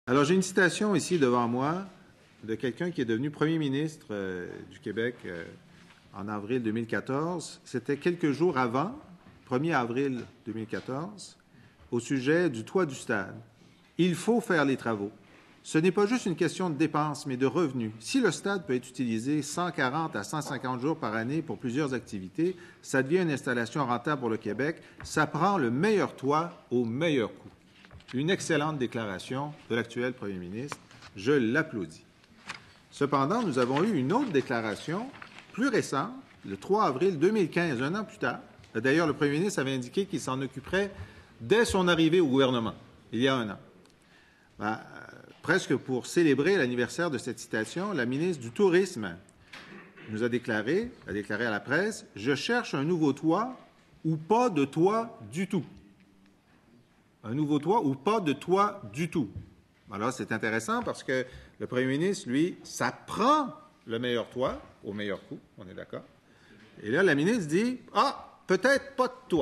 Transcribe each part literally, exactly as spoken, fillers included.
Alors, j'ai une citation ici devant moi de quelqu'un qui est devenu premier ministre euh, du Québec euh, en avril deux mille quatorze. C'était quelques jours avant, premier avril deux mille quatorze, au sujet du toit du stade. Il faut faire les travaux. Ce n'est pas juste une question de dépenses, mais de revenus. Si le stade peut être utilisé cent quarante à cent cinquante jours par année pour plusieurs activités, ça devient une installation rentable pour le Québec. Ça prend le meilleur toit au meilleur coût. Une excellente déclaration de l'actuel premier ministre. Je l'applaudis. Cependant, nous avons eu une autre déclaration plus récente, le trois avril deux mille quinze, un an plus tard. D'ailleurs, le premier ministre avait indiqué qu'il s'en occuperait dès son arrivée au gouvernement, il y a un an. Ben, presque pour célébrer l'anniversaire de cette citation, la ministre du Tourisme nous a déclaré, a déclaré à la presse, « Je cherche un nouveau toit ou pas de toit du tout. » Un nouveau toit ou pas de toit du tout. Alors, c'est intéressant parce que le premier ministre, lui, ça prend le meilleur toit au meilleur coût, on est d'accord. Et là, la ministre dit, « Ah, peut-être pas de toit. »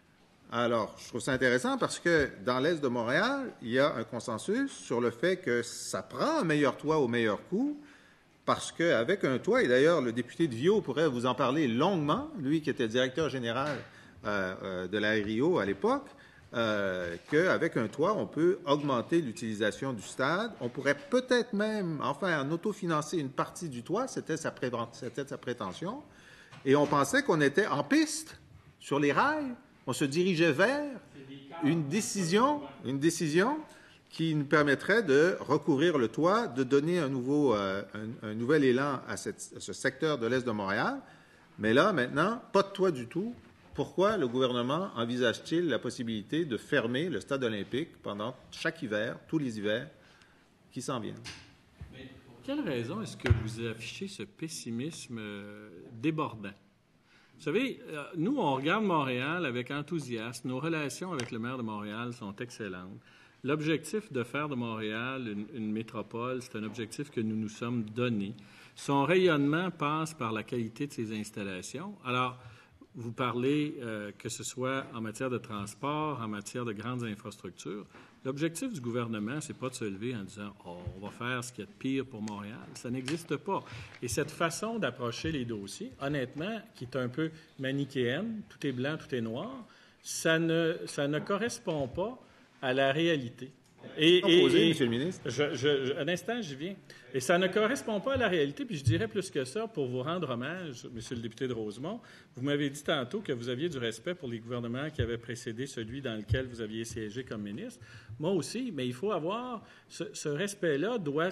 Alors, je trouve ça intéressant parce que dans l'Est de Montréal, il y a un consensus sur le fait que ça prend un meilleur toit au meilleur coût parce qu'avec un toit, et d'ailleurs, le député de Viau pourrait vous en parler longuement, lui qui était directeur général euh, euh, de la R I O à l'époque, euh, qu'avec un toit, on peut augmenter l'utilisation du stade. On pourrait peut-être même, enfin, en autofinancer une partie du toit, c'était sa, pré- c'était sa prétention, et on pensait qu'on était en piste, sur les rails. On se dirigeait vers une décision, une décision qui nous permettrait de recouvrir le toit, de donner un, nouveau, euh, un, un nouvel élan à, cette, à ce secteur de l'Est de Montréal. Mais là, maintenant, pas de toit du tout. Pourquoi le gouvernement envisage-t-il la possibilité de fermer le stade olympique pendant chaque hiver, tous les hivers qui s'en viennent? Mais pour quelle raison est-ce que vous affichez ce pessimisme débordant? Vous savez, nous, on regarde Montréal avec enthousiasme. Nos relations avec le maire de Montréal sont excellentes. L'objectif de faire de Montréal une, une métropole, c'est un objectif que nous nous sommes donné. Son rayonnement passe par la qualité de ses installations. Alors, vous parlez euh, que ce soit en matière de transport, en matière de grandes infrastructures. L'objectif du gouvernement, c'est pas de se lever en disant « Oh, on va faire ce qu'il y a de pire pour Montréal ». Ça n'existe pas. Et cette façon d'approcher les dossiers, honnêtement, qui est un peu manichéenne, tout est blanc, tout est noir, ça ne, ça ne correspond pas à la réalité. Et, et, Posé, et, Monsieur le ministre. Je, je, je, un instant, j'y viens. Et ça ne correspond pas à la réalité, puis je dirais plus que ça, pour vous rendre hommage, Monsieur le député de Rosemont, vous m'avez dit tantôt que vous aviez du respect pour les gouvernements qui avaient précédé celui dans lequel vous aviez siégé comme ministre. Moi aussi, mais il faut avoir... Ce, ce respect-là doit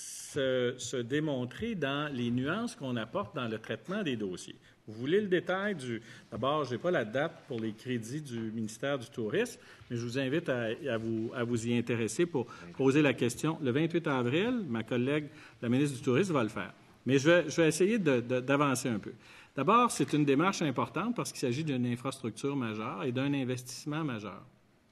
se, se démontrer dans les nuances qu'on apporte dans le traitement des dossiers. Vous voulez le détail du... D'abord, je n'ai pas la date pour les crédits du ministère du Tourisme, mais je vous invite à, à, vous, à vous y intéresser pour poser la question. Le vingt-huit avril, ma collègue, la ministre du Tourisme, va le faire. Mais je vais, je vais essayer de, de, d'avancer un peu. D'abord, c'est une démarche importante parce qu'il s'agit d'une infrastructure majeure et d'un investissement majeur.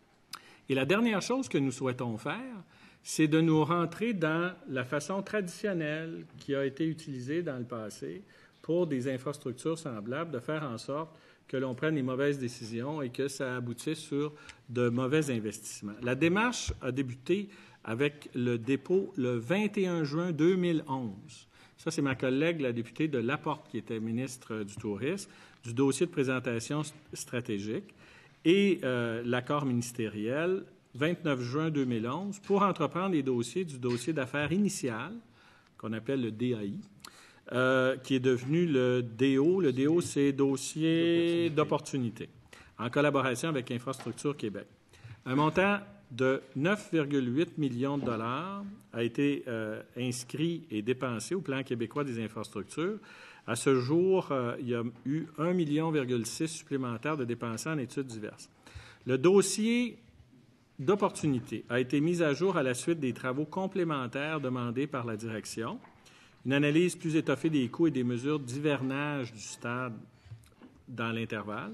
Et la dernière chose que nous souhaitons faire, c'est de nous rentrer dans la façon traditionnelle qui a été utilisée dans le passé pour des infrastructures semblables, de faire en sorte que l'on prenne les mauvaises décisions et que ça aboutisse sur de mauvais investissements. La démarche a débuté avec le dépôt le vingt et un juin deux mille onze. Ça, c'est ma collègue, la députée de Laporte, qui était ministre du Tourisme, du dossier de présentation stratégique et euh, l'accord ministériel, vingt-neuf juin deux mille onze, pour entreprendre les dossiers du dossier d'affaires initial, qu'on appelle le D A I, Euh, qui est devenu le D O. Le D O, c'est Dossier d'opportunité, en collaboration avec Infrastructure Québec. Un montant de neuf virgule huit millions de dollars a été euh, inscrit et dépensé au Plan québécois des infrastructures. À ce jour, euh, il y a eu un virgule six million supplémentaires de dépensés en études diverses. Le dossier d'opportunité a été mis à jour à la suite des travaux complémentaires demandés par la direction. Une analyse plus étoffée des coûts et des mesures d'hivernage du stade dans l'intervalle.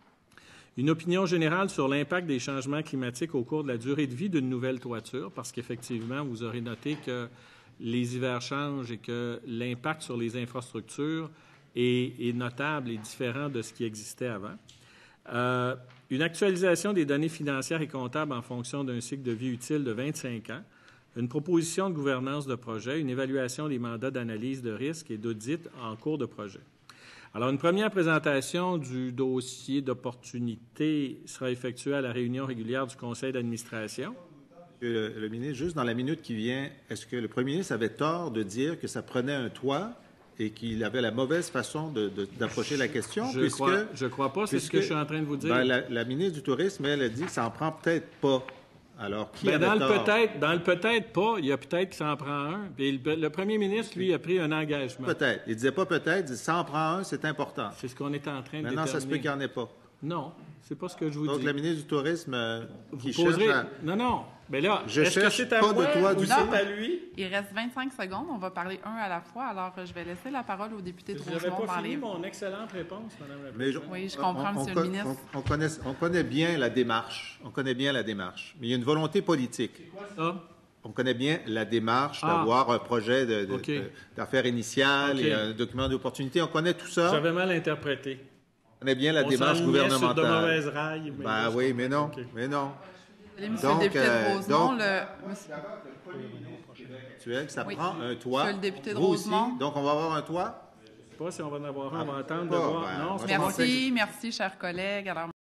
Une opinion générale sur l'impact des changements climatiques au cours de la durée de vie d'une nouvelle toiture, parce qu'effectivement, vous aurez noté que les hivers changent et que l'impact sur les infrastructures est, est notable et différent de ce qui existait avant. Euh, une actualisation des données financières et comptables en fonction d'un cycle de vie utile de vingt-cinq ans, une proposition de gouvernance de projet, une évaluation des mandats d'analyse de risque et d'audit en cours de projet. Alors, une première présentation du dossier d'opportunité sera effectuée à la réunion régulière du conseil d'administration. Monsieur le, le ministre, juste dans la minute qui vient, est-ce que le premier ministre avait tort de dire que ça prenait un toit et qu'il avait la mauvaise façon de, de, d'approcher la question? Je puisque, crois, je crois pas, c'est puisque, ce que je suis en train de vous dire. Ben, la, la ministre du Tourisme, elle a dit que ça en prend peut-être pas. Alors, qui Ben, avait dans tort? le peut-être, dans le peut-être pas, il y a peut-être qui s'en prend un. Puis le, le premier ministre, lui, a pris un engagement. Peut-être. Il disait pas peut-être, il disait ça en prend un, c'est important. C'est ce qu'on est en train de Maintenant, déterminer. ça se peut qu'il n'y en ait pas. Non, c'est pas ce que je vous Donc, dis. la ministre du Tourisme euh, qui Vous poserez... cherche à... Non, non. Mais là, Je est-ce que cherche c'est à pas moi de toi ou du c'est tout. à lui? Il reste vingt-cinq secondes. On va parler un à la fois. Alors, je vais laisser la parole au député de Je n'avais Rosemont pas fini parler. mon excellente réponse, Mme la Mais je- Présidente. Oui, je comprends, on, on Monsieur con- le ministre. On, on connaît, on connaît bien la démarche. On connaît bien la démarche. Mais il y a une volonté politique. Ça? On connaît bien la démarche Ah. d'avoir un projet de, de- OK. de- d'affaires initiales OK. et un document d'opportunité. On connaît tout ça. J'avais mal interprété. On connaît bien la On démarche s'enlignait sur de gouvernementale. mauvaises rails. mais Ben là, je oui, mais non. comprends. OK. Mais non. Désolé, Monsieur Donc, le député euh, de Rosemont, donc- le... Monsieur- Actuel, que ça Oui. prend un toit. Monsieur le député de Vous aussi. Rosemont. Donc, on va avoir un toit. Je ne sais pas si on va en avoir un, on va attendre de Pas, voir. ben, Non, moi, c'est je pas pense que- Merci, merci, chers collègues. Alors,